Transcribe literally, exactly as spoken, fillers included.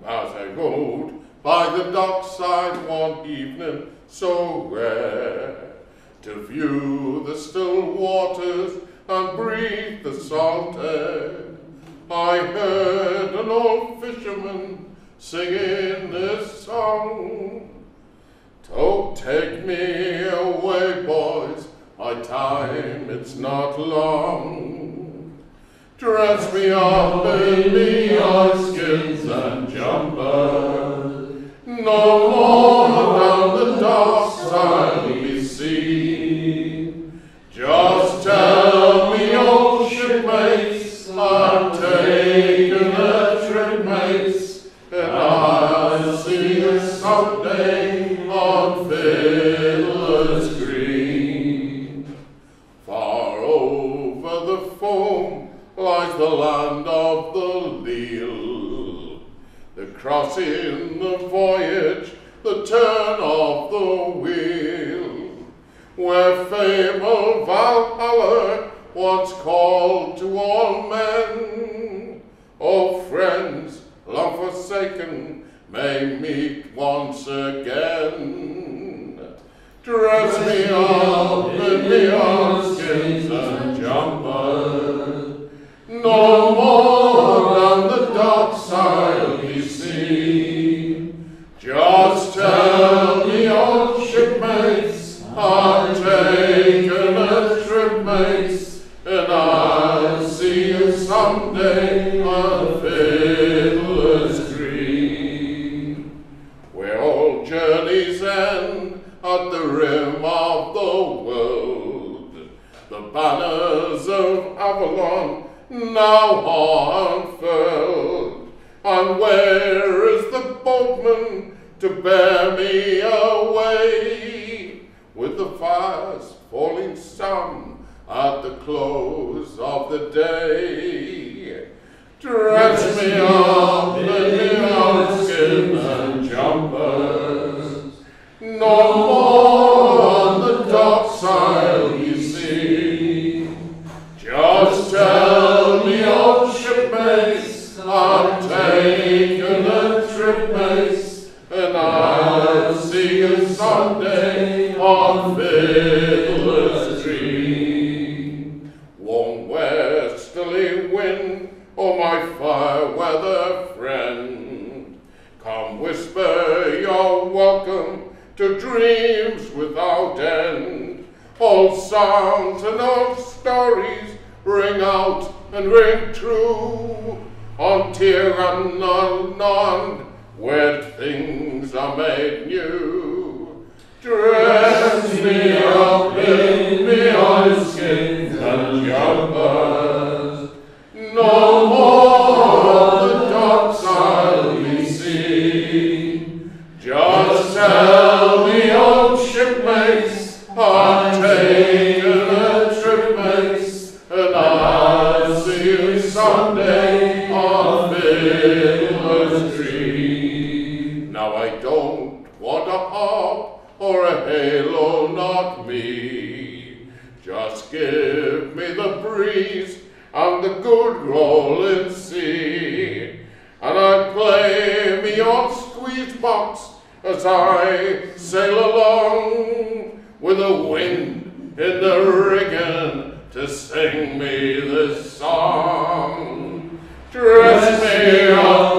As I rode by the dockside one evening so rare, to view the still waters and breathe the salt air, I heard an old fisherman singing this song. "Oh, take me away, boys, my time it's not long. Dress me up in me oilskins and jumpers, no more down the docks I'll be seen. Just tell me, old shipmates, I'm taking a trip, mates, and I'll see you someday on Fiddlers Green." Far over the foam lies the land of the leal, the crossing, the voyage, the turn of the wheel, where fabled Valhalla once called to all men. Oh, friends long forsaken may meet once again. Dress me up in me oilskins and jumpers, no more down the docks I'll be seen. Just tell me, old shipmates, I'm taking a trip, mates, and I'll see you someday on Fiddlers Green, where all journeys end at the rim of the world. The banners of Avalon now are unfurled, and where is the boatman to bear me away, with the fires falling sun at the close of the day? Dress me up in me oilskin and jumpers, no more on the docks I'll be seen. Just tell me, old shipmates, I'm taking a trip, mates, and I'll see you someday on Fiddlers Green. Warm westerly wind, oh my fair weather friend, come whisper your welcome to dreams without end. Old songs and old stories ring out and ring true, on Tyr and on Nod, where things are made new. Dress me up in me oilskins and jumpers, no more on the docks I'll be seen. Just tell me, old shipmates, I'm taking a trip, mates, and I'll see you someday on Fiddlers Green. Now I don't want a harp or a halo, not me. Just give me the breeze and the good rolling sea, and I play me on squeeze box as I sail along, with the wind in the rigging to sing me this song. Dress me up